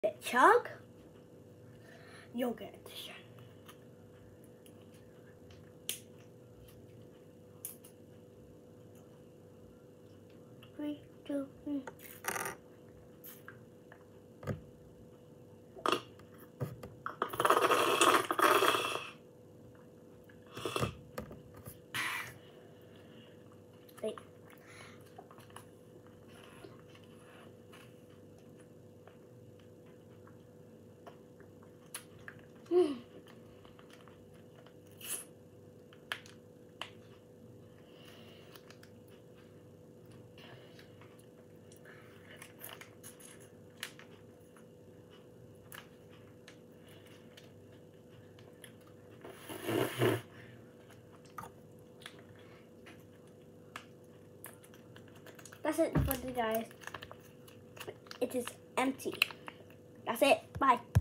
The chug, yogurt edition. Three, two, one. Wait. That's it for the guys. It is empty. That's it. Bye.